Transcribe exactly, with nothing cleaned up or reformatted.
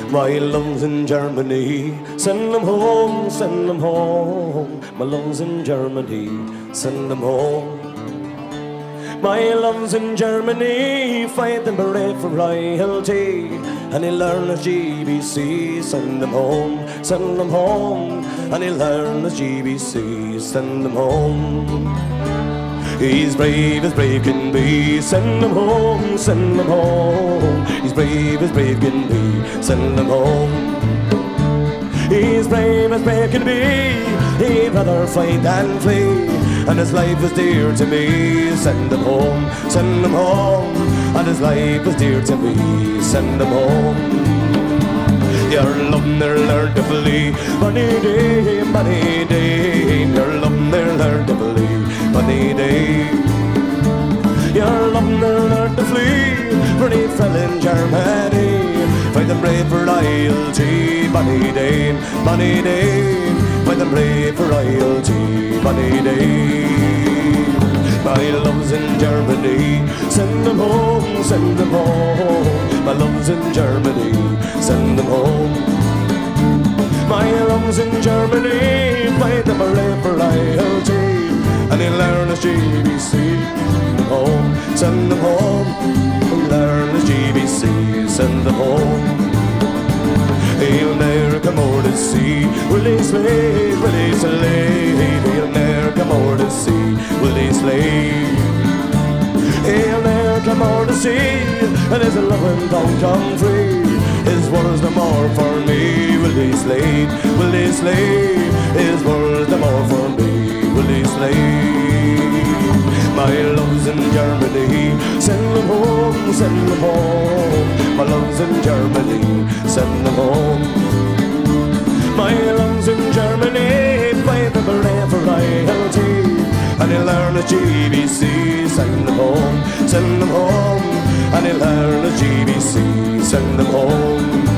My love's in Germany, send them home, send them home. My love's in Germany, send them home. My love's in Germany, fight them brave for royalty, and he'll learn his G B C. Send them home, send them home, and he'll learn his G B C. Send them home. He's brave as brave can be. Send them home, send them home. He's brave as brave can be. Send them home. He's brave as brave can be. He'd rather fight than flee, and his life is dear to me. Send him home, send him home, and his life is dear to me. Send him home. Your love ne'er learn to flee, money day, money day. Your love ne'er learn to flee, money day. Your love ne'er learn to flee, for he fell in Germany. Fight them brave for loyalty, money day, money day. Fight them brave for royalty, money day. My love's in Germany, send them home, send them home. My love's in Germany, send them home. My love's in Germany, fight them brave for loyalty, and he'll learn his G B C. Send them home, send them home, he'll learn his G B C. Send them home. He'll ne'er come o'er the sea, will he slave, will he slave? He'll ne'er come o'er the sea, will he slave? He'll ne'er come o'er the sea, and his loving don't come free. His words no more for me, will he slave, will he slave? His words no more for me, will he slave? My love's in Germany, send them home, send them home. My love's in Germany, send them home. My love's in Germany, fight the brave for royalty, and he'll learn his G B C. Send them home, send them home, and he'll learn his G B C. Send them home.